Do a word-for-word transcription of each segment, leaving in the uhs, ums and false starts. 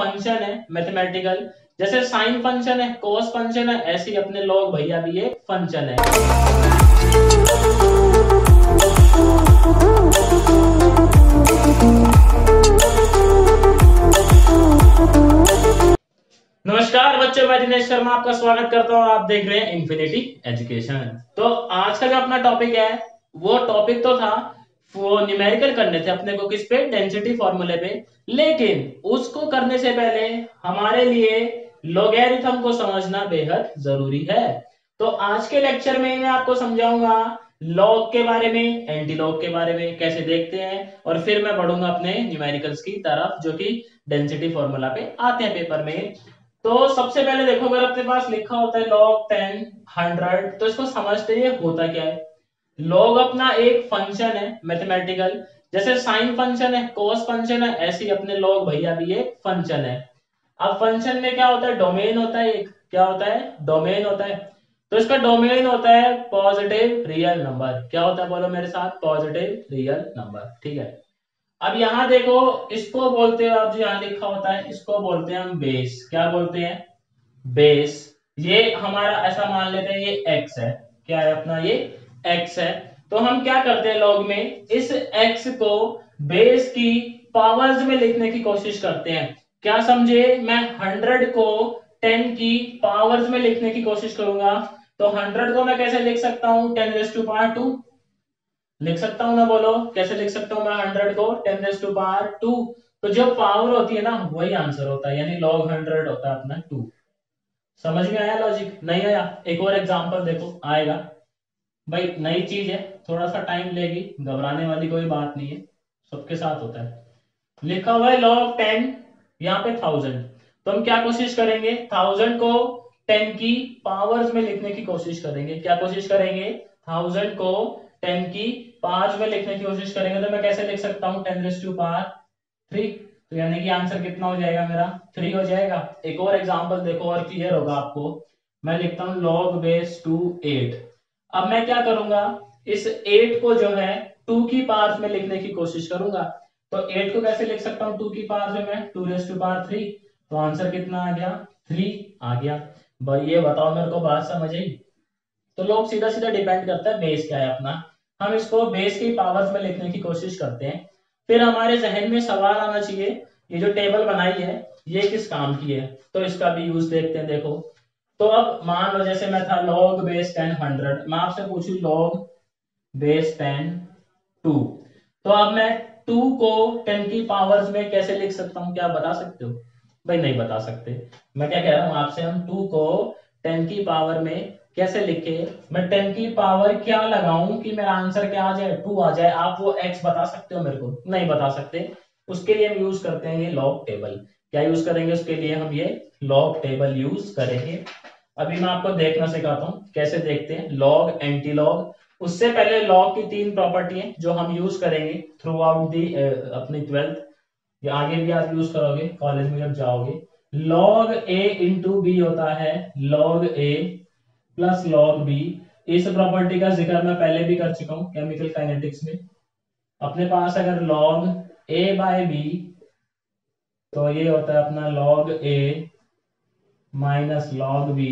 Function है mathematical, जैसे sine function है, कोस फंक्शन है, ऐसे ही अपने लॉग भैया भी एक फंक्शन है। नमस्कार बच्चों, मैं दिनेश शर्मा आपका स्वागत करता हूं और आप देख रहे हैं इन्फिनिटी एजुकेशन। तो आज का जो अपना टॉपिक है वो टॉपिक तो था, वो न्यूमेरिकल करने थे अपने को किस पे, डेंसिटी फॉर्मूले पे। लेकिन उसको करने से पहले हमारे लिए लॉगरिथम को समझना बेहद जरूरी है। तो आज के लेक्चर में मैं आपको समझाऊंगा लॉग के बारे में, एंटी लॉग के बारे में कैसे देखते हैं, और फिर मैं बढ़ूंगा अपने न्यूमेरिकल्स की तरफ जो कि डेंसिटी फॉर्मूला पे आते हैं पेपर में। तो सबसे पहले देखो, अगर अपने पास लिखा होता है लॉग टेन हंड्रेड, तो इसको समझते हैं होता क्या है। लॉग अपना एक फंक्शन है मैथमेटिकल, जैसे साइन फंक्शन है, कोस फंक्शन है, ऐसे ही अपने लॉग भैया भी एक फंक्शन है। अब फंक्शन में क्या होता है, डोमेन होता है, एक क्या होता है, डोमेन होता है। तो इसका डोमेन होता है पॉजिटिव रियल नंबर। क्या होता है, बोलो मेरे साथ, पॉजिटिव रियल नंबर। ठीक है। अब यहां देखो, इसको बोलते हैं, अब जो यहाँ लिखा होता है इसको बोलते हैं हम बेस। क्या बोलते हैं, बेस। ये हमारा ऐसा मान लेते हैं ये एक्स है। क्या है अपना, ये एक्स है। तो हम क्या करते हैं लॉग में, इस एक्स को बेस की पावर्स में लिखने की कोशिश करते हैं। क्या समझे, मैं हंड्रेड को टेन की पावर्स में लिखने की कोशिश करूंगा। तो हंड्रेड को मैं कैसे लिख सकता हूं, ten raise to power two लिख सकता हूं ना, बोलो कैसे लिख सकता हूं मैं हंड्रेड को, ten raise to power two. तो जो पावर होती है ना वही आंसर होता है, यानी लॉग हंड्रेड होता है अपना टू। समझ में आया लॉजिक, नहीं आया? एक और एग्जांपल देखो, आएगा भाई, नई चीज है, थोड़ा सा टाइम लेगी, घबराने वाली कोई बात नहीं है, सबके साथ होता है। लिखा हुआ है लॉग टेन, यहाँ पे थाउजेंड। तो हम क्या कोशिश करेंगे, थाउजेंड को टेन की पावर्स में लिखने की कोशिश करेंगे। क्या कोशिश करेंगे, थाउजेंड को टेन की पावर्स में लिखने की कोशिश करेंगे। तो मैं कैसे लिख सकता हूँ, ten raise to power three. तो यानी कि आंसर कितना हो जाएगा मेरा, थ्री हो जाएगा। एक और एग्जांपल देखो और क्लियर होगा आपको। मैं लिखता हूँ log बेस टू एट। अब मैं क्या करूंगा, इस एट को जो है टू की पावर्स में लिखने की कोशिश करूंगा। तो एट को कैसे लिख सकता हूँ टू की पावर्स में, मैं two raise to power three. तो आंसर कितना आ गया, थ्री आ गया। भाई ये बताओ मेरे को, बात समझ आई? तो लोग सीधा सीधा डिपेंड करता है बेस क्या है अपना, हम इसको बेस की पावर्स में लिखने की कोशिश करते हैं। फिर हमारे जहन में सवाल आना चाहिए, ये जो टेबल बनाई है ये किस काम की है, तो इसका भी यूज देखते हैं। देखो, तो अब मान लो जैसे मैं था log बेस टेन हंड्रेड, मैं आपसे पूछूं log बेस टेन टू। तो अब मैं टू को टेन की पावर्स में कैसे लिख सकता हूँ, क्या बता सकते हो? भाई नहीं बता सकते। मैं क्या कह रहा हूँ आपसे, हम टू को टेन की पावर में कैसे लिखे, मैं टेन की पावर क्या लगाऊं कि मेरा आंसर क्या आ जाए, टू आ जाए। आप वो एक्स बता सकते हो मेरे को? नहीं बता सकते। उसके लिए हम यूज करते हैं ये लॉग टेबल। क्या यूज करेंगे उसके लिए, हम ये लॉग टेबल यूज करेंगे। अभी मैं आपको देखना सिखाता हूँ कैसे देखते हैं लॉग, एंटी लॉग। उससे पहले लॉग की तीन प्रॉपर्टी है जो हम यूज करेंगे थ्रू आउट दी अपनी ट्वेल्थ, या आगे भी आप यूज करोगे कॉलेज में जब जाओगे। लॉग ए इंटू बी होता है log A plus log B. इस प्रॉपर्टी का जिक्र मैं पहले भी कर चुका हूं केमिकल काइनेटिक्स में। अपने पास अगर लॉग ए बाय बी, तो ये होता है अपना log A minus log B.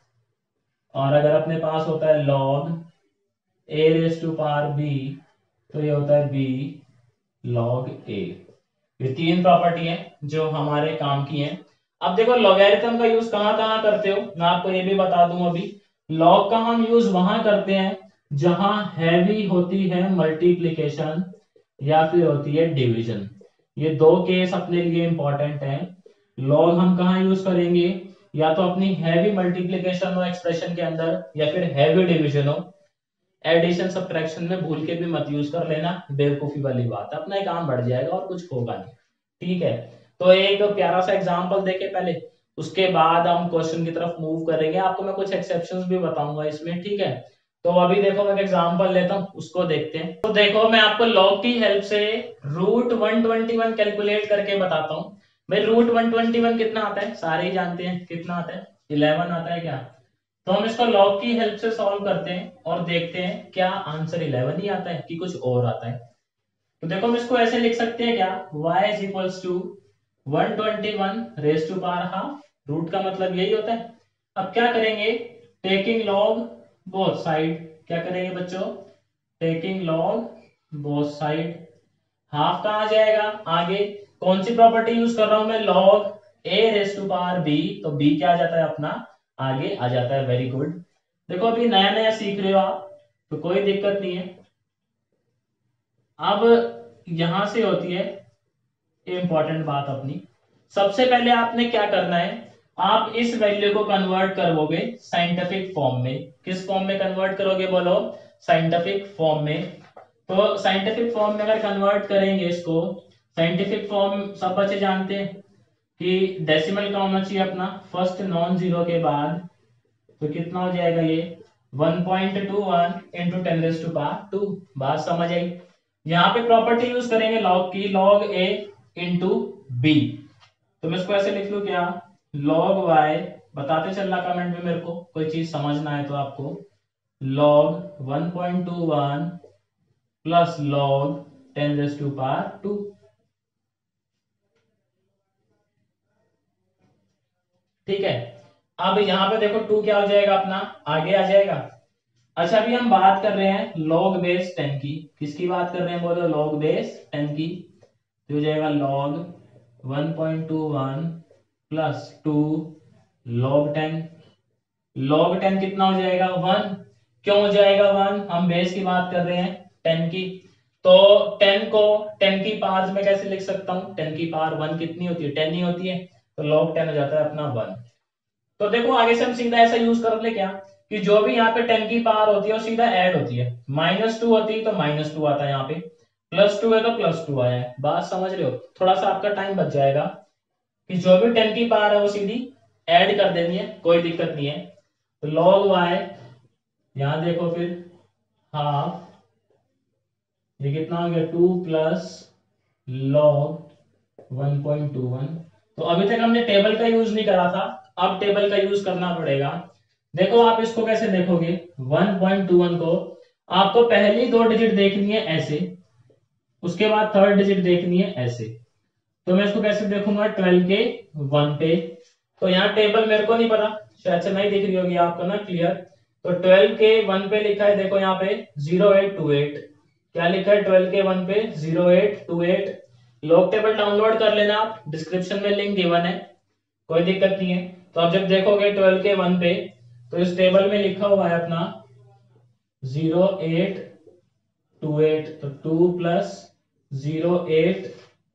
और अगर अपने पास होता है log A raise to power B, तो ये होता है बी लॉग ए। ये तीन प्रॉपर्टी है जो हमारे काम की हैं। अब देखो लॉगरिथम का यूज कहां कहां करते हो, मैं आपको ये भी बता दूं अभी। लॉग का हम यूज वहां करते हैं जहां हैवी होती है मल्टीप्लिकेशन या फिर होती है डिवीजन। ये दो केस अपने लिए इंपॉर्टेंट हैं। लॉग हम कहां यूज करेंगे, या तो अपनी हैवी मल्टीप्लिकेशन हो एक्सप्रेशन के अंदर, या फिर हैवी डिवीजन हो। एडिशन सब्ट्रैक्शन में भूल के भी मत यूज कर लेना, बेवकूफी वाली बात है, अपना ही काम बढ़ जाएगा और कुछ होगा नहीं। ठीक है। तो एक प्यारा सा एग्जांपल देके पहले, उसके बाद हम क्वेश्चन की तरफ मूव करेंगे। आपको मैं कुछ एक्सेप्शंस भी बताऊंगा इसमें। ठीक है। तो अभी देखो मैं एक एग्जांपल लेता हूं, उसको देखते हैं। तो देखो मैं आपको लॉग की हेल्प से root one twenty one calculate करके बताता हूँ। भाई रूट वन ट्वेंटी वन कितना आता है, सारे ही जानते हैं कितना आता है, इलेवन आता है क्या? तो हम इसको लॉग की हेल्प से सॉल्व करते हैं और देखते हैं क्या आंसर इलेवन ही आता है कि कुछ और आता है। तो देखो हम इसको ऐसे लिख सकते हैं क्या, y is equals to one twenty one raise to power half, root का मतलब यही होता है। अब क्या करेंगे, टेकिंग लॉग बोथ साइड, क्या करेंगे बच्चों, taking log both side, half कहाँ जाएगा आगे, कौन सी प्रॉपर्टी यूज कर रहा हूं मैं, log A raise to power B, तो बी क्या आ जाता है अपना, आगे आ जाता है। Very good. देखो अभी नया नया सीख रहे हो आप, तो कोई दिक्कत नहीं है। अब यहां से होती है इंपॉर्टेंट बात अपनी, सबसे पहले आपने क्या करना है, आप इस वैल्यू को कन्वर्ट करोगे साइंटिफिक फॉर्म में। किस फॉर्म में कन्वर्ट करोगे बोलो, साइंटिफिक फॉर्म में। तो साइंटिफिक फॉर्म में अगर कन्वर्ट करेंगे इसको, साइंटिफिक फॉर्म सब बच्चे जानते हैं कि डेसिमल का होना चाहिए अपना फर्स्ट नॉन जीरो के बाद, तो कितना हो जाएगा ये one point two one into ten raise to power two. बात समझ आई। यहाँ पे प्रॉपर्टी यूज करेंगे लॉग की, लॉग ए इंटू बी, तो मैं इसको ऐसे लिख लू क्या, लॉग वाई, बताते चलना कमेंट में मेरे को कोई चीज समझना है तो आपको, log one point two one plus log ten raise to power two. ठीक है, अब यहाँ पे देखो टू क्या हो जाएगा अपना, आगे आ जाएगा। अच्छा अभी हम बात कर रहे हैं लॉग बेस टेन की, किसकी बात कर रहे हैं बोलो, लॉग बेस टेन की, तो हो जाएगा log one point two one plus two log ten, log ten कितना हो जाएगा वन, क्यों हो जाएगा वन, हम बेस की बात कर रहे हैं टेन की, तो टेन को टेन की पावर में कैसे लिख सकता हूँ, टेन की पावर वन कितनी होती है, टेन ही होती है, तो लॉग टेन हो जाता है अपना वन। तो देखो आगे से हम सीधा ऐसा यूज कर ले क्या, कि जो भी यहाँ पे टेन की पावर होती है वो सीधा ऐड होती है, माइनस टू होती है तो माइनस टू आता है, यहाँ पे प्लस टू है तो प्लस टू आया है। बात समझ रहे हो, थोड़ा सा आपका टाइम बच जाएगा, कि जो भी टेन की पावर है वो सीधी ऐड कर देनी है, कोई दिक्कत नहीं है। तो लॉग वाई, यहाँ देखो फिर हाफ, ये कितना हो गया two plus log one point two one. तो अभी तक हमने टेबल का यूज नहीं करा था, अब टेबल का यूज करना पड़ेगा। देखो आप इसको कैसे देखोगे, वन पॉइंट टू वन को आपको पहली दो डिजिट देखनी है ऐसे, उसके बाद थर्ड डिजिट देखनी है ऐसे, तो मैं इसको कैसे देखूंगा, ट्वेल्व के वन पे, तो यहाँ टेबल मेरे को नहीं पता, शायद से नहीं दिख रही होगी आपको ना क्लियर, तो ट्वेल्व के वन पे लिखा है, देखो यहाँ पे जीरो एट टू एट, क्या लिखा है ट्वेल्व के वन पे zero eight two eight. Log table download कर लेना आप, डिस्क्रिप्शन में लिंक गिवन है, कोई दिक्कत नहीं है। तो आप जब देखोगे ट्वेल्व के वन पे, तो इस टेबल में लिखा हुआ है अपना जीरो एट टू एट, तो two plus zero eight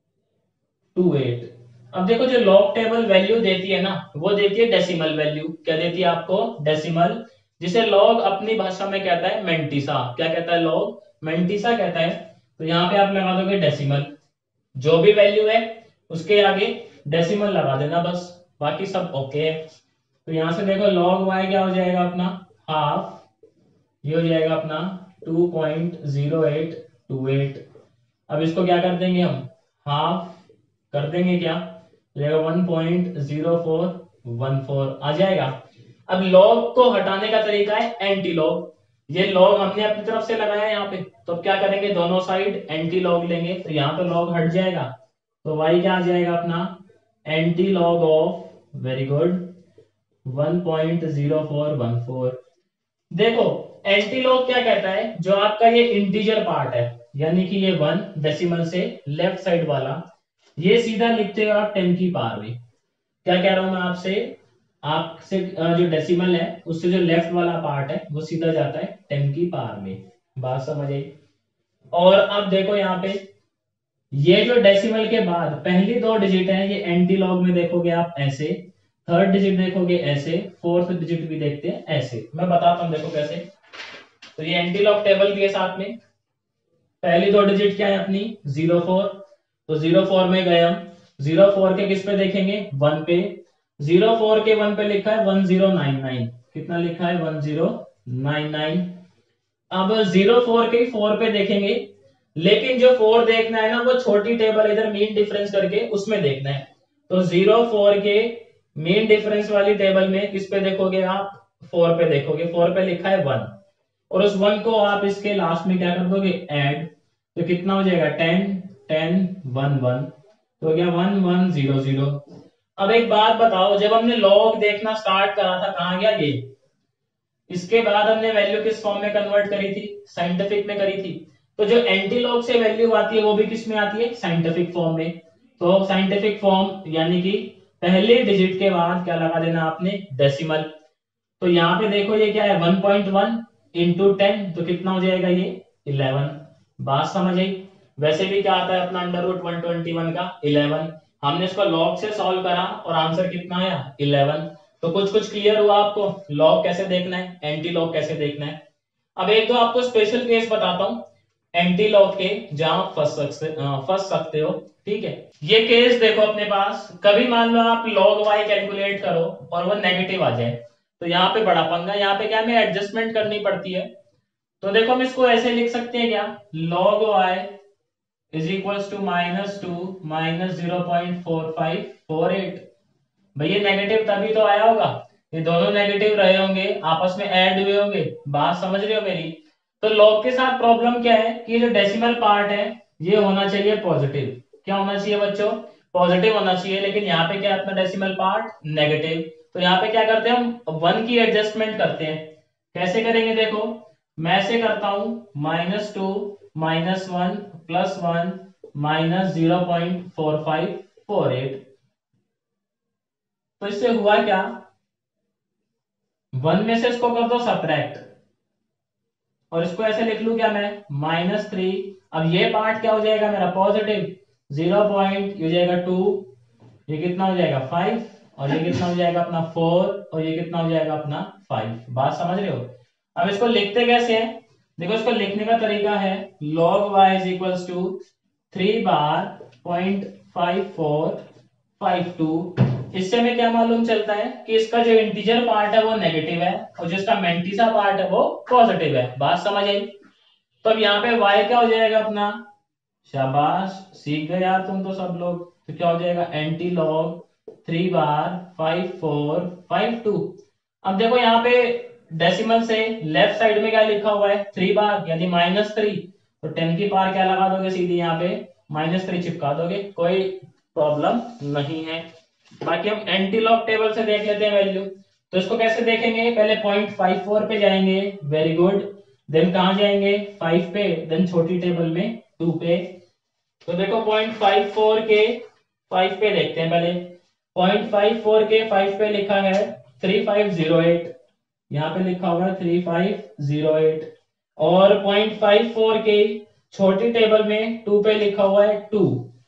two eight. अब देखो जो लॉग टेबल वैल्यू देती है ना, वो देती है डेसिमल वैल्यू, क्या देती है आपको, डेसिमल, जिसे लॉग अपनी भाषा में कहता है मेंटिसा, क्या कहता है लॉग, मेंटिसा कहता है। तो यहाँ पे आप लगा दोगे डेसिमल, जो भी वैल्यू है उसके आगे डेसिमल लगा देना बस, बाकी सब ओके है। तो यहाँ से देखो लॉग वाई क्या हो जाएगा अपना हाफ, ये हो जाएगा अपना two point zero eight two eight. अब इसको क्या कर देंगे हम, हाफ कर देंगे क्या, one point zero four one four आ जाएगा। अब लॉग को हटाने का तरीका है एंटी लॉग, ये लॉग हमने अपनी तरफ से लगाया है यहाँ पे, तो क्या करेंगे दोनों साइड एंटी लॉग लेंगे, तो यहाँ पे लॉग हट जाएगा, तो y क्या आ जाएगा अपना anti log of, very good, one point zero four one four. देखो एंटी लॉग क्या कहता है, जो आपका ये इंटीजर पार्ट है, यानी कि ये वन डेसिमल से लेफ्ट साइड वाला, ये सीधा लिखते हो आप टेन की पावर में। क्या कह रहा हूं मैं आपसे, आपसे जो डेसिमल है उससे जो लेफ्ट वाला पार्ट है वो सीधा जाता है टेन की पावर में। बात समझ आई। और अब देखो यहाँ पे ये जो डेसिमल के बाद पहली दो डिजिट है, ये एंटी लॉग में देखोगे आप ऐसे, थर्ड डिजिट देखोगे ऐसे, फोर्थ डिजिट भी देखते हैं ऐसे, मैं बताता हूँ देखो कैसे। तो ये एंटी लॉग टेबल भी है साथ में, पहली दो डिजिट क्या है अपनी जीरो फोर, तो जीरो फोर में गए हम, जीरो फोर के किस पे देखेंगे वन पे, जीरो फोर के वन पे लिखा है वन जीरो नाइन नाइन, कितना लिखा है वन जीरो नाइन नाइन। अब जीरो फोर के फोर पे देखेंगे, लेकिन जो फोर देखना है ना वो छोटी टेबल इधर मीन डिफरेंस करके उसमें देखना है, तो जीरो फोर के मीन डिफरेंस वाली टेबल में किस पे देखोगे आप, फोर पे देखोगे, फोर पे लिखा है वन, और उस वन को आप इसके लास्ट में क्या कर दोगे ऐड, तो कितना हो जाएगा टेन टेन वन वन, तो हो गया वन वन जीरो जीरो। अब एक बात बताओ, जब हमने लॉग देखना स्टार्ट करा था कहाँ गया ये? इसके बाद हमने वैल्यू किस फॉर्म में कन्वर्ट करी थी? साइंटिफिक में करी थी। तो जो एंटी लॉग से वैल्यू आती है वो भी किस में आती है? साइंटिफिक फॉर्म में। तो साइंटिफिक फॉर्म यानी कि पहले डिजिट के बाद क्या लगा देना आपने? डेसिमल। तो यहाँ पे देखो ये क्या है, one point one into ten, तो कितना हो जाएगा ये? इलेवन। बात समझ आई? वैसे भी क्या आता है अपना under root one twenty one का इलेवन। हमने इसको लॉग से सॉल्व करा और आंसर कितना आया? इलेवन। तो कुछ कुछ क्लियर हुआ आपको? लॉग कैसे देखना है, एंटी लॉग कैसे देखना है। अब एक दो आपको स्पेशल केस बताता हूँ एंटी लॉग के, जहां फंस सकते अ, फंस सकते हो। ठीक है, ये केस देखो अपने पास, कभी मान लो आप लॉग वाई कैलकुलेट करो और वो नेगेटिव आ जाए, तो यहाँ पे बड़ा पंगा, यहाँ पे क्या हमें एडजस्टमेंट करनी पड़ती है। तो देखो हम इसको ऐसे लिख सकते हैं क्या, log y is equals to minus two minus zero point four five four eight. भैया नेगेटिव तभी तो आया होगा, ये दोनों नेगेटिव रहे होंगे, आपस में ऐड हुए होंगे। बात समझ रहे हो मेरी? तो लॉग के साथ प्रॉब्लम क्या है कि ये जो डेसिमल पार्ट है ये होना चाहिए पॉजिटिव। क्या होना चाहिए बच्चों? पॉजिटिव होना चाहिए, लेकिन यहाँ पे क्या है अपना डेसिमल पार्ट नेगेटिव। तो यहाँ पे क्या करते हैं हम, वन की एडजस्टमेंट करते हैं। कैसे करेंगे देखो, मैं ऐसे करता हूं, minus two minus one plus one minus zero point four five four eight. तो इससे हुआ क्या, वन में से इसको कर दो सब्ट्रैक्ट, और इसको ऐसे लिख लू क्या मैं, माइनस थ्री। अब ये पार्ट क्या हो जाएगा मेरा? पॉजिटिव। जीरो पॉइंट ये हो जाएगा टू, ये कितना हो जाएगा? फाइव, और ये कितना हो जाएगा अपना? फोर, और ये कितना हो जाएगा अपना? फाइव। बात समझ रहे हो? अब इसको लिखते कैसे हैं? देखो इसको लिखने का तरीका है, log y is equals to three bar point five four five two. इससे हमें क्या मालूम चलता है कि इसका जो इंटीजर पार्ट है वो नेगेटिव है और जिसका मेंटीसा पार्ट है वो पॉजिटिव है। बात समझ आई? तो अब यहाँ पे y क्या हो जाएगा अपना? शाबाश, सीख गए यार तुम तो सब लोग। तो क्या हो जाएगा? Anti log three bar five four five two. अब देखो यहाँ पे डेसिमल से लेफ्ट साइड में क्या लिखा हुआ है? थ्री बार यानी माइनस थ्री। तो टेन की पावर क्या लगा दोगे? सीधी यहाँ पे माइनस थ्री चिपका दोगे, कोई प्रॉब्लम नहीं है। बाकी हम एंटी लॉग टेबल से देख लेते हैं वैल्यू। तो इसको कैसे देखेंगे, पहले पॉइंट फाइव फोर पे जाएंगे, वेरी गुड। देन कहाँ जाएंगे? फाइव पे, देन छोटी टेबल में टू पे। तो देखो पॉइंट फाइव फोर के फाइव पे देखते हैं पहले। पॉइंट फाइव फोर के फाइव पे लिखा है थ्री फाइव जीरो एट, यहाँ पे लिखा हुआ है थ्री फाइव जीरो एट। और पॉइंट फाइव फोर के छोटी टेबल में टू पे लिखा हुआ है टू,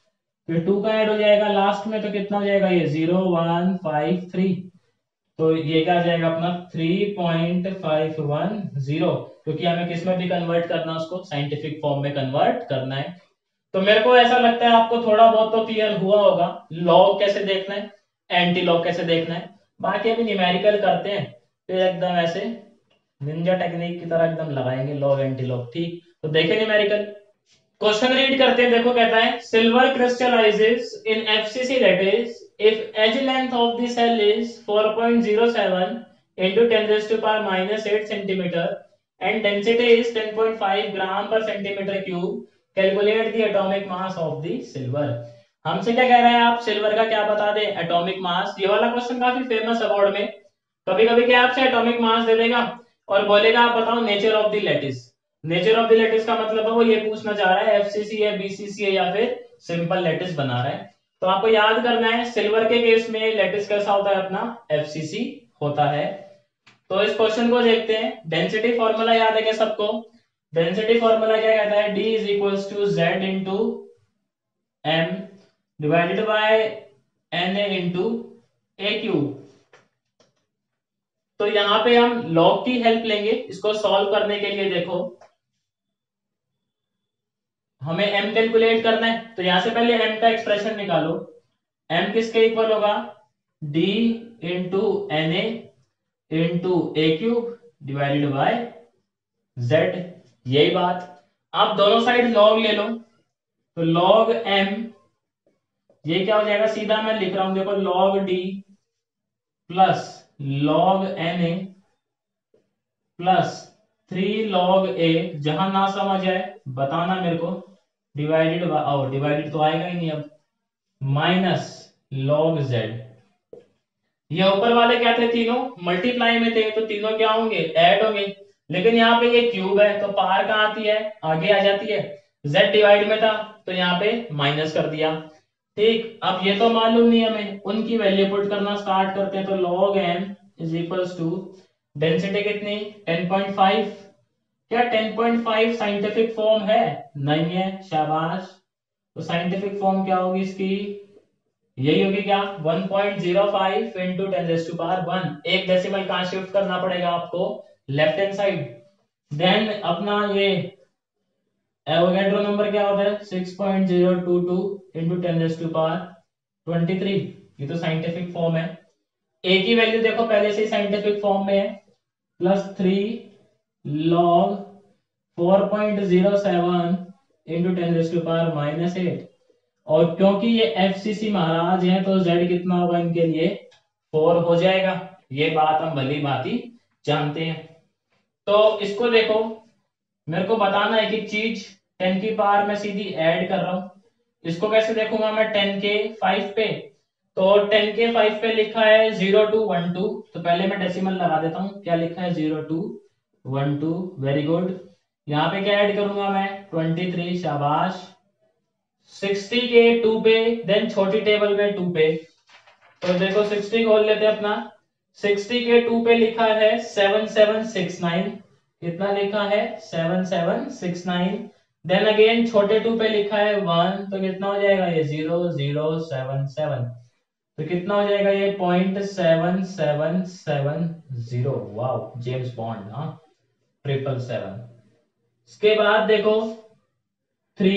फिर टू का ऐड हो जाएगा लास्ट में, तो कितना हो जाएगा ये? Zero one five three. तो ये क्या आ जाएगा अपना? Three point five one zero, क्योंकि हमें किस में भी कन्वर्ट करना है, उसको साइंटिफिक फॉर्म में कन्वर्ट करना है। तो मेरे को ऐसा लगता है आपको थोड़ा बहुत तो क्लियर हुआ होगा लॉग कैसे देखना है, एंटी लॉग कैसे देखना है। बाकी अभी न्यूमेरिकल करते हैं, फिर एकदम ऐसे निंजा टेक्निक की तरह एकदम लगाएंगे लॉग एंटी लॉग। ठीक, तो देखें न्यूमेरिकल। क्वेश्चन रीड करते हैं, देखो कहता है silver crystallizes in FCC, that is if edge length of the cell is four point zero seven into ten raised to power minus eight centimeter and density is ten point five gram per centimeter cube, calculate the atomic mass of the silver। हमसे क्या कह रहे हैं, आप silver का क्या बता दें? Atomic mass. ये वाला क्वेश्चन काफी फेमस है बोर्ड में। कभी कभी क्या आपसे एटॉमिक मास दे देगा और बोलेगा आप बताओ nature of the lattice. Nature of the lattice का मतलब है वो ये पूछना चाह रहा है एफसीसी है, बीसीसी है, या फिर सिंपल लैटिस बना रहा है। तो आपको याद करना है सिल्वर के केस में लैटिस कैसा होता है अपना? एफसीसी होता है। तो इस क्वेश्चन को देखते हैं। डेंसिटी फॉर्मूला याद है क्या सबको? डेंसिटी फॉर्मूला क्या कहता है? D is equals to Z into M divided by N A into A cube. तो यहां पे हम लॉग की हेल्प लेंगे इसको सॉल्व करने के लिए। देखो हमें m कैलकुलेट करना है, तो यहां से पहले m का एक्सप्रेशन निकालो। m किसके इक्वल होगा? d into N A into A cube divided by z। यही बात, आप दोनों साइड लॉग ले लो। तो लॉग m, ये क्या हो जाएगा? सीधा मैं लिख रहा हूं देखो, log d plus log N A plus three log A, जहां ना समझ आए बताना मेरे को, डिवाइडेड और डिवाइडेड तो आएगा ही नहीं अब, माइनस लॉग जेड। ये ऊपर वाले क्या थे, तीनों मल्टीप्लाई में थे, तो तीनों क्या होंगे, ऐड होंगे। लेकिन यहाँ पे ये क्यूब है तो पार कहाँ आती है, आगे आ जाती है। z डिवाइड में था तो यहाँ पे माइनस कर दिया। ठीक, अब ये तो मालूम नहीं हमें, उनकी वैल्यू पुट करना स्टार्ट करते हैं। तो log m is equals to density कितनी, टेन पॉइंट फाइव। क्या ten point five scientific form है, नहीं है, शाबाश। तो साइंटिफिक फॉर्म क्या होगी इसकी, यही होगी क्या, one point zero five into ten raise to power one. एक डेसिमल कहां शिफ्ट करना पड़ेगा आपको, लेफ्ट हैंड साइड। देन अपना ये एवोगैड्रो नंबर क्या होता है, six point zero two two into ten raise to power twenty three. ये तो साइंटिफिक फॉर्म है। ए की वैल्यू देखो पहले से ही साइंटिफिक फॉर्म में है, plus three log four point zero seven into ten raise to power minus eight. और क्योंकि ये एफसीसी महाराज हैं तो z कितना होगा इनके लिए, फोर हो जाएगा। ये बात हम भली भांति जानते हैं। तो इसको देखो, मेरे को बताना है कि चीज टेन की पावर में सीधी ऐड कर रहा हूं। इसको कैसे देखूंगा मैं, टेन के फाइव पे। तो टेन के फाइव पे लिखा है जीरो टू वन टू, तो पहले मैं डेसिमल लगा देता हूं। क्या लिखा है, zero two one two, very good. यहाँ पे क्या ऐड करूंगा मैं, ट्वेंटी थ्री, शाबाश। सिक्सटी के टू पे, देन छोटी टेबल में टू पे। तो देखो सिक्सटी खोल लेते हैं अपना। सिक्सटी के टू पे लिखा है सेवन सेवन सिक्स नाइन। कितना लिखा है, seven seven six nine. Then again छोटे टू पे लिखा है वन, तो कितना हो जाएगा ये, जीरो जीरो सेवन सेवन। तो कितना हो जाएगा ये, point seven seven seven zero. Wow, James Bond, हाँ, ट्रिपल सेवन। इसके बाद देखो थ्री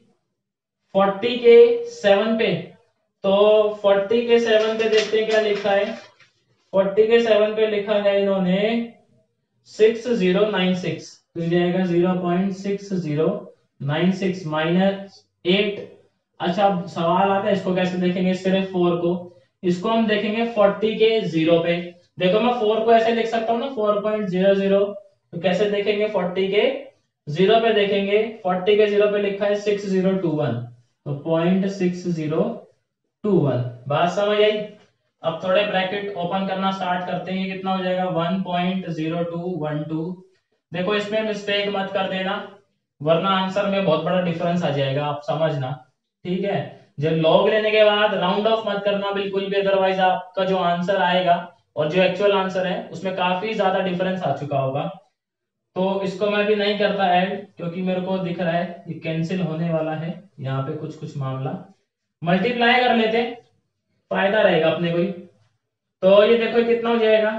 फोर्टी के सेवन पे। तो फोर्टी के सेवन पे देखते हैं क्या लिखा है। फोर्टी के सेवन पे लिखा है इन्होंने सिक्स जीरो नाइन सिक्स, तो ये जाएगा zero point six zero nine six minus eight. अच्छा, अब सवाल आता है इसको कैसे देखेंगे, सिर्फ फोर को। इसको हम देखेंगे फोर्टी के जीरो पे। देखो मैं फोर को ऐसे लिख सकता हूँ ना, फोर पॉइंट जीरो जीरो। तो कैसे देखेंगे, फोर्टी के जीरो पे देखेंगे। फोर्टी के जीरो पे लिखा है सिक्स जीरो टू वन, तो point six zero two one. बात समझ आई। अब थोड़े ब्रैकेट ओपन करना स्टार्ट करते हैं, कितना हो जाएगा, one point zero two one two. देखो इसमें मिस्टेक मत कर देना, वरना आंसर में बहुत बड़ा डिफरेंस आ जाएगा, आप समझना, ठीक है। जब लॉग लेने के बाद राउंड ऑफ मत करना बिल्कुल भी, अदरवाइज आपका जो आंसर आएगा और जो एक्चुअल आंसर है उसमें काफी ज्यादा डिफरेंस आ चुका होगा। तो इसको मैं भी नहीं करता ऐड, क्योंकि मेरे को दिख रहा है ये कैंसिल होने वाला है यहाँ पे कुछ कुछ मामला। मल्टीप्लाई कर लेते, फायदा रहेगा अपने को ही। तो ये देखो कितना हो जाएगा,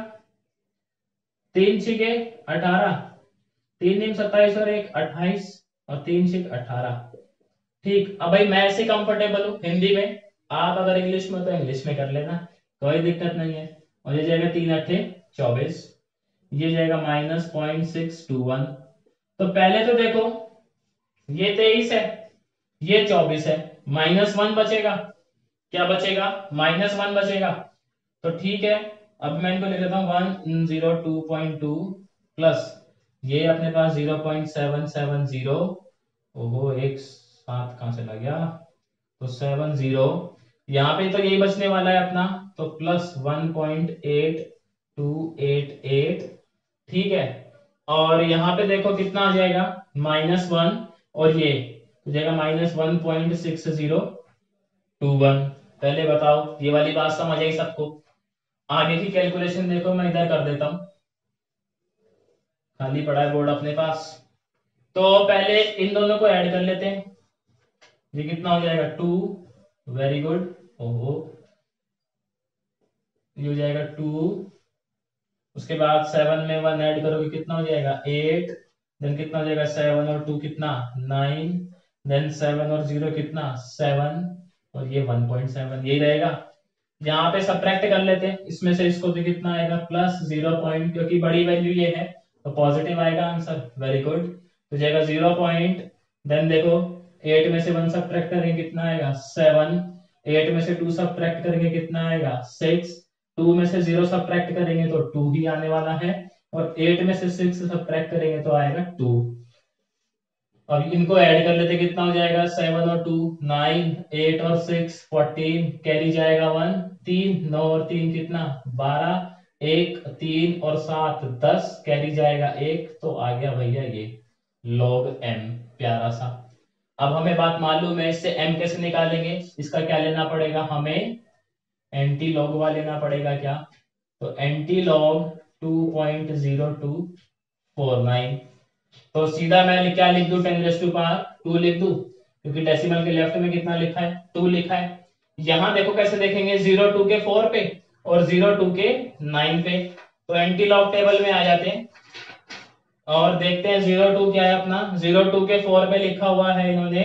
तीन छिके अठारह, तीन दिन सत्ताईस और एक अट्ठाईस, और तीन छिक अठारह। ठीक, अब भाई मैं ऐसे कंफर्टेबल हूँ हिंदी में, आप अगर इंग्लिश में तो इंग्लिश में कर लेना, कोई दिक्कत नहीं है। और ये जाएगा तीन अट्ठे चौबीस, ये जाएगा minus point six two one. तो पहले तो देखो ये तेईस है, ये चौबीस है, माइनस वन बचेगा। क्या बचेगा, माइनस वन बचेगा। तो ठीक है, अब मैं इनको लिख देता हूँ one zero two point two plus ये अपने पास zero point seven seven zero. ओहो, एक साथ कहां से लग गया, तो सेवन जीरो। यहाँ पे तो यही बचने वाला है अपना, तो plus one point eight two eight eight, ठीक है। और यहाँ पे देखो कितना आ जाएगा, माइनस वन, और ये तो जाएगा minus one point six zero two one. पहले बताओ ये वाली बात समझ आई सबको। आगे की कैलकुलेशन देखो, मैं इधर कर देता हूं, खाली पड़ा है बोर्ड अपने पास। तो पहले इन दोनों को ऐड कर लेते हैं। ये कितना हो जाएगा, टू, वेरी गुड। ओहो, ये हो जाएगा टू। उसके बाद सेवन में वन ऐड करोगे कितना हो जाएगा, एट। देन कितना हो जाएगा, सेवन और टू कितना, नाइन। देन सेवन और जीरो कितना, सेवन। और ये वन पॉइंट सेवन, यही रहेगा। यहाँ पे सब्ट्रैक्ट कर लेते हैं इसमें से इसको, तो कितना आएगा, प्लस जीरो पॉइंट, क्योंकि बड़ी वैल्यू ये है तो पॉजिटिव आएगा आंसर, वेरी गुड। तो जाएगा जीरो पॉइंट, देन देखो एट में से वन सब्ट्रैक्ट करेंगे कितना आएगा, सेवन। एट में से टू सब्ट्रैक्ट करेंगे कितना आएगा, सिक्स। टू में से जीरो सब्ट्रैक्ट करेंगे तो टू ही आने वाला है, और एट में से सिक्स सब्ट्रैक्ट करेंगे तो आएगा टू। अब इनको ऐड कर लेते कितना हो जाएगा, सेवन और टू नाइन, एट और सिक्स फोर्टीन, कैरी जाएगा वन, तीन, नौ और तीन कितना बारह, एक तीन और सात दस, कैरी जाएगा एक, तो आ गया भैया ये लॉग एम, प्यारा सा। अब हमें बात मालूम है, इससे एम कैसे निकालेंगे, इसका क्या लेना पड़ेगा हमें, एंटी लॉग वाला लेना पड़ेगा क्या, तो anti log two point zero two four nine, तो सीधा मैं क्या लिख दूं, ten raise to power two लिख दूं, क्योंकि डेसिमल के लेफ्ट में कितना लिखा है, टू लिखा है। यहां देखो कैसे देखेंगे, जीरो टू के फोर पे और जीरो टू के नाइन पे, तो एंटी लॉग टेबल में आ जाते हैं और देखते हैं जीरो टू क्या है अपना, जीरो टू के फोर पे लिखा हुआ है इन्होंने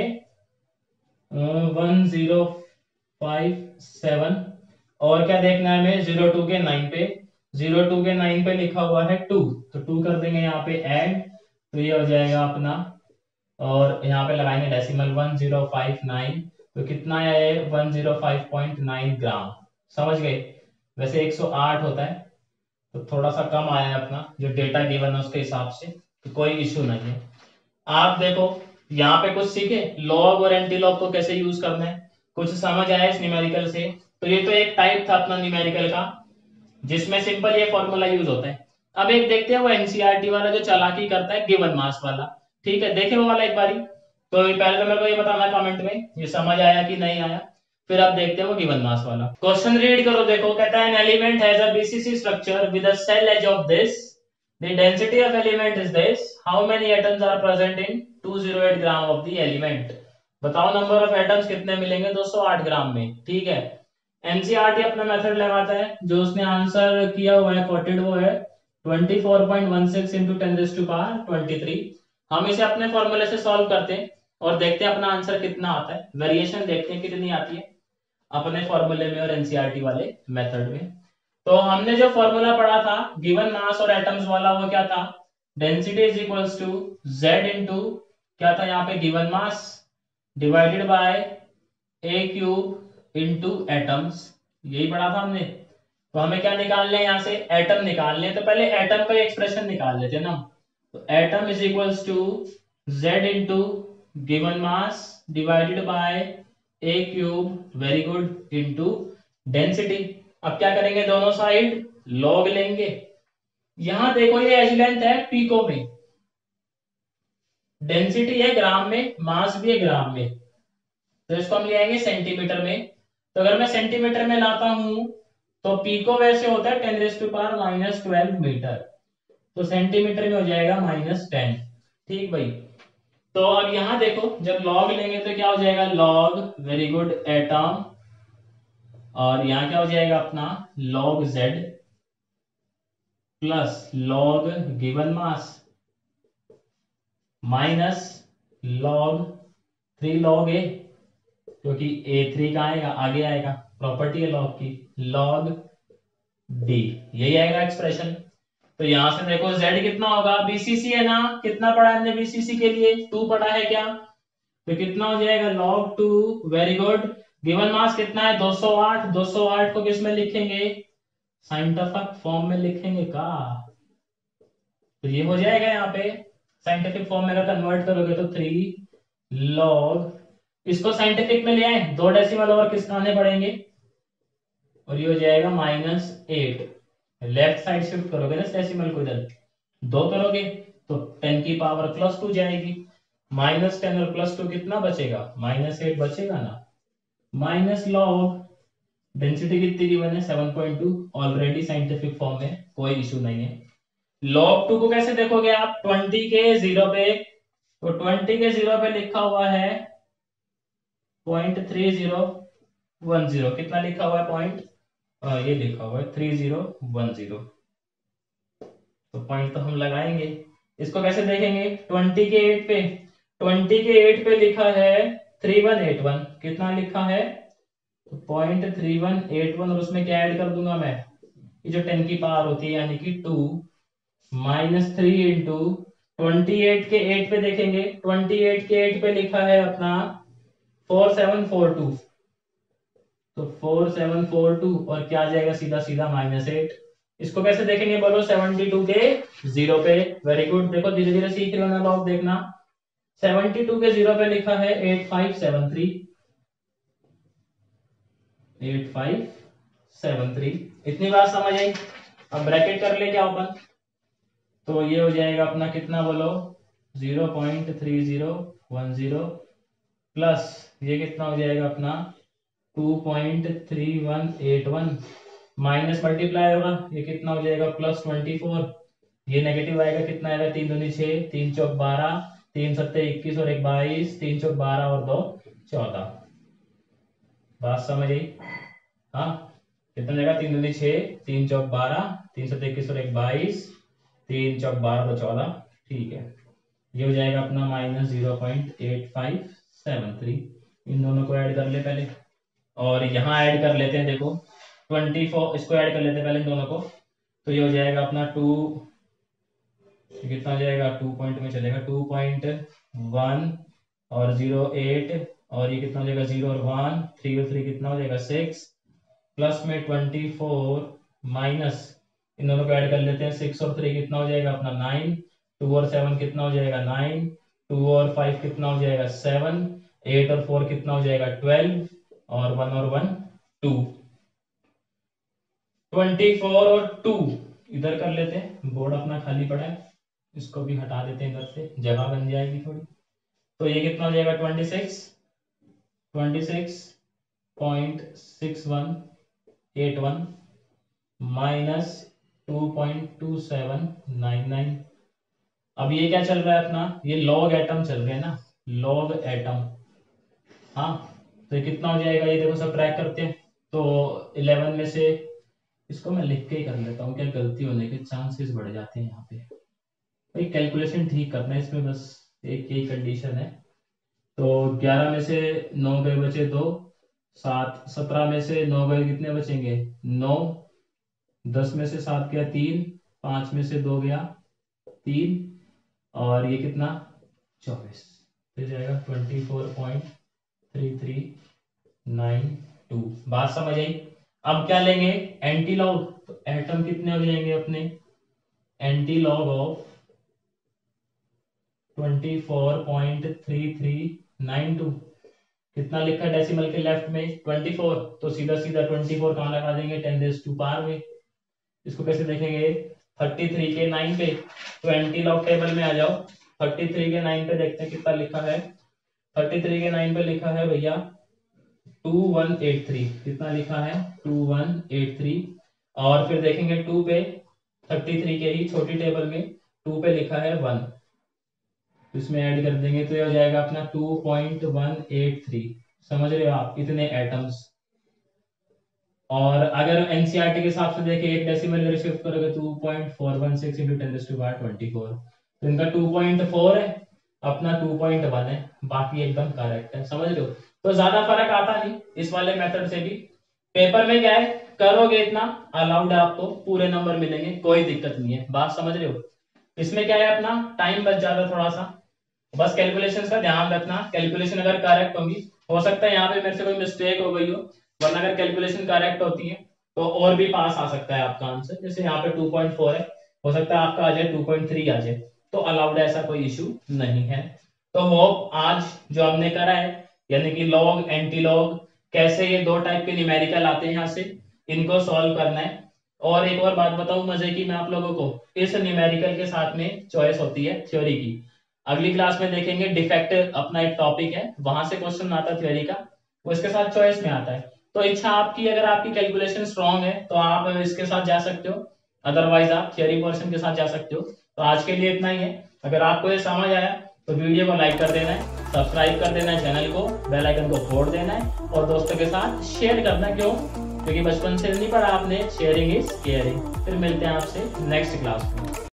वन जीरो फाइव सेवन, और क्या देखना है हमें, जीरो टू के नाइन पे, जीरो टू के नाइन पे लिखा हुआ है टू, तो टू कर देंगे यहाँ पे ऐड, तो ये हो जाएगा अपना, और यहाँ पे लगाएंगे decimal one zero five nine, तो कितना है one zero five point nine gram, समझ गए। वैसे एक सौ आठ होता है, तो थोड़ा सा कम आया है अपना जो डेटा गिवन है उसके हिसाब से, तो कोई इश्यू नहीं है। आप देखो यहाँ पे कुछ सीखे, लॉग और एंटी लॉग को कैसे यूज करना है, कुछ समझ आया इस न्यूमेरिकल से, तो ये तो एक टाइप था अपना न्यूमेरिकल का जिसमें सिंपल ये फॉर्मूला यूज होता है। अब एक देखते हैं वो एनसीईआरटी वाला जो चालाकी करता है गिवन मास वाला, ठीक है, देखे वो वाला एक बारी, तो पहले तो मेरे को ये बताना कमेंट में ये समझ आया कि नहीं आया, फिर आप देखते हैं वो गिवन मास वाला क्वेश्चन रीड करो। देखो कहता है an element has a BCC structure with a cell edge of this, the density of element is this, how many atoms are present in two zero eight gram of the element, बताओ number of atoms कितने मिलेंगे दो सौ आठ ग्राम में, ठीक है। NCERT अपना मेथड लगाता है, जो उसने आंसर किया हुआ है कोटेड वो है twenty four point one six into ten raise to power twenty three. हम इसे अपने फॉर्मूले से सॉल्व करते हैं और देखते हैं अपना आंसर कितना आता है, वेरिएशन देखते हैं कितनी आती है अपने फॉर्मूले में और एनसीईआरटी वाले मेथड में। तो हमने जो फॉर्मूला पढ़ा था गिवन मास और एटम्स वाला, वो क्या था, density is equals to Z into क्या था यहाँ पे, given mass divided by a cube into atoms, यही पढ़ा था हमने। तो हमें क्या निकालने हैं यहाँ से, एटम निकालने हैं, तो पहले एटम का एक्सप्रेशन निकाल लेते हैं ना, तो atom is equals to Z into given mass divided by a cube, very good, into density. अब क्या करेंगे, दोनों साइड लॉग लेंगे। यहां देखो ये एज लेंथ है पीको में, डेंसिटी है ग्राम में, मास भी है ग्राम में, तो इसको हम ले आएंगे सेंटीमीटर में। तो अगर मैं सेंटीमीटर में लाता हूं तो पीको वैसे होता है ten raise to power minus twelve metre, तो सेंटीमीटर में हो जाएगा माइनस टेन, ठीक भाई। तो अब यहां देखो जब लॉग लेंगे तो क्या हो जाएगा, लॉग, वेरी गुड, एटम, और यहाँ क्या हो जाएगा अपना log Z plus log given mass minus log three log a, क्योंकि ए थ्री का आएगा आगे आएगा, प्रॉपर्टी है लॉग की, लॉग डी, यही आएगा एक्सप्रेशन। तो यहां से देखो z कितना होगा, बीसीसी है ना, कितना पढ़ा है हमने बीसीसी के लिए, टू पढ़ा है क्या, तो कितना हो जाएगा log two, very good, given mass कितना है दो सौ आठ, दो सौ आठ को किस में लिखेंगे, साइंटिफिक फॉर्म में लिखेंगे का, तो ये हो जाएगा यहाँ पे साइंटिफिक फॉर्म में अगर कन्वर्ट करोगे तो थ्री लॉग, इसको साइंटिफिक में ले आए, दो डेसिमल और किसके आने पड़ेंगे, और ये हो जाएगा minus eight, left side shift करोगे ना डेसिमल को इधर, दो करोगे तो टेन की पावर प्लस टू जाएगी, माइनस टेन और प्लस टू कितना बचेगा, माइनस एट बचेगा ना, माइनस लॉग डेंसिटी कितनी की बने seven point two, already scientific form में, कोई इशू नहीं है। लॉग टू को कैसे देखोगे आप, ट्वेंटी के जीरो पे, तो ट्वेंटी के जीरो पे लिखा हुआ है point three zero one zero, कितना लिखा हुआ है पॉइंट, ये लिखा हुआ है थ्री जीरो वन जीरो, तो पॉइंट तो हम लगाएंगे। इसको कैसे देखेंगे, ट्वेंटी के एट पे, ट्वेंटी के एट पे लिखा है थ्री वन एट वन, कितना लिखा है, तो point three one eight one, और उसमें क्या ऐड कर दूंगा मैं, ये जो टेन की पावर होती है यानी कि two minus three into twenty eight के एट पे देखेंगे, ट्वेंटी एट के एट पे लिखा है अपना फोर सेवन फोर टू, तो फोर सेवन फोर टू और क्या आ जाएगा सीधा सीधा माइनस एट। इसको कैसे देखेंगे बोलो, सेवेंटी टू के जीरो पे, वेरी गुड, देखो धीरे धीरे सीख रहे हो ना लोग, देखना सेवेंटी टू के जीरो पे लिखा है eight five seven three, eight five seven three. इतनी बात समझ आई। अब ब्रैकेट कर ले क्या ओपन, तो ये हो जाएगा अपना कितना बोलो, zero point three zero one zero plus ये कितना हो जाएगा अपना two point three one eight one minus multiply होगा, ये कितना हो जाएगा प्लस ट्वेंटी फोर, ये नेगेटिव आएगा, कितना आएगा तीन दूनी छह, तीन चौक बारह, तीन सत्ते इक्कीस और एक बाईस, तीन चौक बारह और दो चौदह। बात समझ आई। हाँ, कितना हो जाएगा तीन दूनी छह, तीन चौक बारह, तीन सत्ते इक्कीस और एक बाईस, तीन चौक बारह दो चौदह। ठीक है, ये हो जाएगा अपना minus zero point eight five seven three. इन दोनों को ऐड कर ले पहले, और यहाँ ऐड कर लेते हैं, देखो ट्वेंटी फोर, इसको ऐड कर लेते हैं पहले इन दोनों को, तो ये हो जाएगा अपना टू, कितना हो जाएगा टू पॉइंट में चलेगा टू पॉइंट वन और जीरो एट, और ये कितना हो जाएगा जीरो और वन, थ्री और थ्री कितना हो जाएगा सिक्स, प्लस में ट्वेंटी फोर माइनस इन दोनों को ऐड कर लेते हैं, सिक्स और थ्री कितना हो जाएगा अपना नाइन, टू और सेवन कितना हो जाएगा नाइन, टू और फाइव कितना हो जाएगा सेवन, एट और फोर कितना हो जाएगा ट्वेल्व, और वन और वन टू, ट्वेंटी फोर और टू इधर कर लेते हैं, बोर्ड अपना खाली पड़ा है, इसको भी हटा देते हैं इधर से, जगह बन जाएगी थोड़ी। तो ये कितना हो जाएगा twenty six, twenty six point six one eight one minus two point two seven nine nine. अब ये क्या चल रहा है अपना, ये लॉग एटम चल रहे हैं ना, लॉग एटम। हाँ, तो ये कितना हो जाएगा, ये देखो सब ट्रैक करते हैं, तो इलेवन में से, इसको मैं लिख के ही कर लेता हूँ, क्या गलती होने के चांसेस बढ़ जाते हैं यहाँ पे, भाई कैलकुलेशन ठीक करना है इसमें, बस एक यही कंडीशन है। तो ग्यारह में से नौ गए बचे दो, सात, सत्रह में से नौ गए कितने बचेंगे नौ, दस में से सात गया तीन, पांच में से दो गया तीन, और ये कितना चौबीस, तो जाएगा twenty four point three three nine two. बात समझ आई। अब क्या लेंगे एंटी लॉग, तो एटम कितने हो जाएंगे अपने, anti log of twenty four point three three nine two, कितना लिखा है डेसिमल के लेफ्ट में ट्वेंटी फोर, तो सीधा सीधा ट्वेंटी फोर कहां लगा देंगे टेन रेज़ टू पावर में। इसको कैसे देखेंगे थर्टी थ्री के नाइन पे, तो एंटी लॉग टेबल में आ जाओ, थर्टी थ्री के नाइन पे देखते हैं कितना लिखा है, थर्टी थ्री के नाइन पे लिखा है भैया टू वन एट थ्री, कितना लिखा है टू वन एट थ्री, और फिर देखेंगे टू पे, थर्टी थ्री के ही छोटी टेबल में टू पे लिखा है वन, तो इसमें ऐड कर देंगे तो ये हो जाएगा अपना two point one eight three. समझ रहे हो आप, इतने एटम्स। और अगर एनसीईआरटी के हिसाब से देखें एक डेसिमल इधर शिफ्ट करोगे two point four one six into ten to power twenty four, तो इनका टू पॉइंट फोर है, अपना टू पॉइंट वन है, बाकी एकदम करेक्ट है। समझ रहे हो, तो ज्यादा फर्क आता नहीं इस वाले मेथड से भी। पेपर में क्या है, करोगे इतना अलाउड है, आपको पूरे नंबर मिलेंगे, कोई दिक्कत नहीं है। बात समझ रहे हो। इसमें क्या है, अपना टाइम बच जाता है थोड़ा सा, बस कैलकुलेशंस का ध्यान रखना, कैलकुलेशन अगर करेक्ट होगी, हो सकता है यहाँ पे मेरे से कोई मिस्टेक हो गई हो, वरना अगर कैलकुलेशन करेक्ट होती है तो और भी पास आ सकता है आपका आंसर। जैसे यहाँ पे टू पॉइंट फोर है, हो सकता है आपका आ जाए टू पॉइंट थ्री आ जाए, तो अलाउड है, ऐसा कोई इशू नहीं है। तो होप आज जो हमने करा है, यानी कि लॉग एंटी लॉग, कैसे ये दो टाइप के न्यूमेरिकल आते हैं यहाँ से, इनको सॉल्व करना है। और एक और बात बताऊं मजे की मैं आप लोगों को, इस न्यूमेरिकल के साथ में चॉइस होती है थ्योरी की। अगली क्लास में देखेंगे डिफेक्ट अपना एक टॉपिक है, वहां से क्वेश्चन आता है थ्योरी का, वो इसके साथ चॉइस में आता है। तो इच्छा आपकी, अगर आपकी कैलकुलेशन स्ट्रांग है तो आप इसके साथ जा सकते हो, अदरवाइज आप थ्योरी पोर्शन के साथ जा सकते हो। तो आज के लिए इतना ही है। अगर आपको ये समझ आया तो वीडियो को लाइक कर देना है, सब्सक्राइब कर देना है चैनल को, बेल आइकन को फोड़ देना है, और दोस्तों के साथ शेयर करना। क्यों? क्योंकि बचपन से नहीं पढ़ा आपने, शेयरिंग इज केयरिंग। फिर मिलते हैं आपसे नेक्स्ट क्लास में।